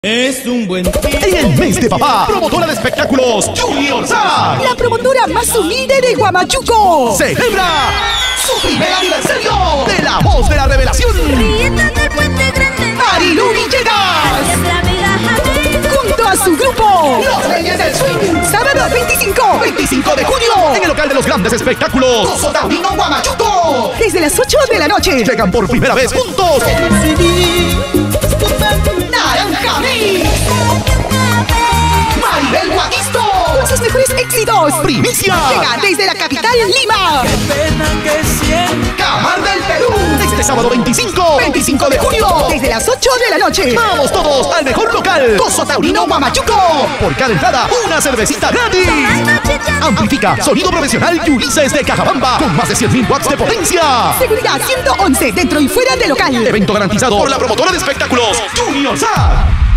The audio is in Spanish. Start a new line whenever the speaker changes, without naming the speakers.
Es un buen día.
En el mes de papá, promotora de espectáculos Junior Sac,
la promotora más humilde de Huamachuco,
celebra su primer aniversario de La Voz de la Revelación.
Riendo del Puente Grande,
Marilu Villegas,
es la amiga Jaime,
junto a su grupo
Los Reyes del Swing.
sábado 25
de junio, en el local de los grandes espectáculos Coso Taurino Huamachuco.
desde las 8 de la noche.
Llegan por primera vez juntos Naranja Mix, Maribel Guaquisto,
Con sus mejores éxitos.
Primicia,
Llega desde la capital Lima.
Camar del Perú. Este sábado 25 de junio,
Desde las 8 de la noche.
vamos todos al mejor local, Coso Taurino Huamachuco. Por cada entrada, una cervecita gratis. Amplifica, sonido profesional y Ulises de Cajabamba, con más de 100.000 watts de potencia.
Seguridad 111 dentro y fuera del local.
Evento garantizado por la promotora de espectáculos Junior Sac.